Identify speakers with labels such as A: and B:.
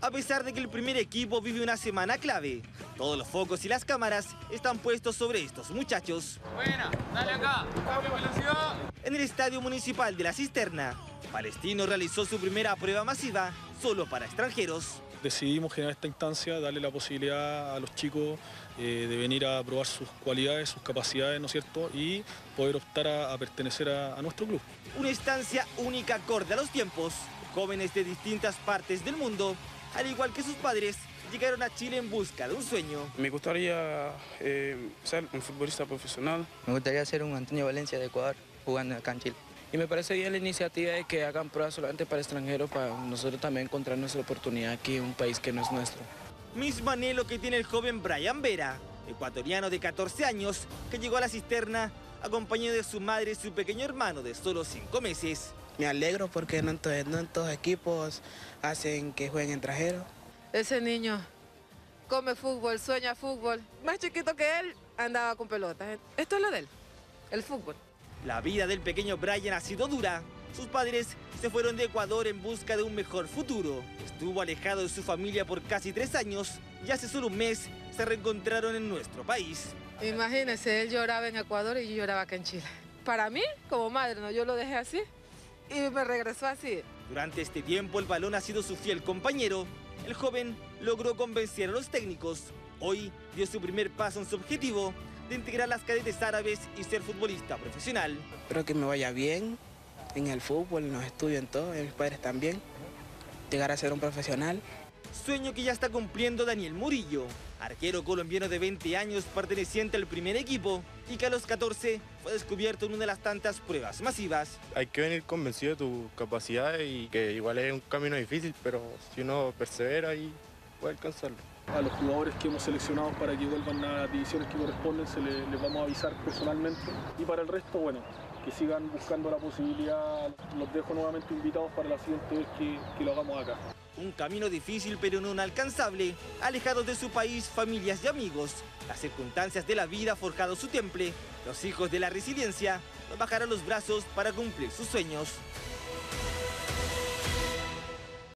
A: A pesar de que el primer equipo vive una semana clave, todos los focos y las cámaras están puestos sobre estos muchachos.
B: Buena, dale acá, doble velocidad.
A: En el Estadio Municipal de La Cisterna, Palestino realizó su primera prueba masiva solo para extranjeros.
C: Decidimos generar esta instancia, darle la posibilidad a los chicos de venir a probar sus cualidades, sus capacidades, ¿no es cierto? Y poder optar a pertenecer a nuestro club.
A: Una instancia única acorde a los tiempos. Jóvenes de distintas partes del mundo, al igual que sus padres, llegaron a Chile en busca de un sueño.
D: Me gustaría ser un futbolista profesional.
E: Me gustaría ser un Antonio Valencia de Ecuador, jugando acá en Chile.
F: Y me parece bien la iniciativa de que hagan pruebas solamente para extranjeros, para nosotros también encontrar nuestra oportunidad aquí en un país que no es nuestro.
A: Mismo anhelo que tiene el joven Brian Vera, ecuatoriano de 14 años, que llegó a La Cisterna acompañado de su madre y su pequeño hermano de solo 5 meses.
G: Me alegro porque no en todos equipos hacen que jueguen extranjeros.
H: Ese niño come fútbol, sueña fútbol. Más chiquito que él, andaba con pelotas. Esto es lo de él, el fútbol.
A: La vida del pequeño Brian ha sido dura. Sus padres se fueron de Ecuador en busca de un mejor futuro. Estuvo alejado de su familia por casi 3 años y hace solo un mes se reencontraron en nuestro país.
H: Imagínese, él lloraba en Ecuador y yo lloraba acá en Chile. Para mí, como madre, ¿no? Yo lo dejé así y me regresó así.
A: Durante este tiempo el balón ha sido su fiel compañero. El joven logró convencer a los técnicos. Hoy dio su primer paso en su objetivo de integrar las cadetes árabes y ser futbolista profesional.
G: Espero que me vaya bien en el fútbol, en los estudios, en todo, en mis padres también. Llegar a ser un profesional.
A: Sueño que ya está cumpliendo Daniel Murillo, arquero colombiano de 20 años perteneciente al primer equipo y que a los 14 fue descubierto en una de las tantas pruebas masivas.
I: Hay que venir convencido de tu capacidad y que igual es un camino difícil, pero si uno persevera y puede alcanzarlo.
C: A los jugadores que hemos seleccionado para que vuelvan a divisiones que corresponden les vamos a avisar personalmente. Y para el resto, bueno, que sigan buscando la posibilidad. Los dejo nuevamente invitados para la siguiente vez que lo hagamos acá.
A: Un camino difícil pero no inalcanzable, alejados de su país, familias y amigos. Las circunstancias de la vida han forjado su temple. Los hijos de la resiliencia no bajarán los brazos para cumplir sus sueños.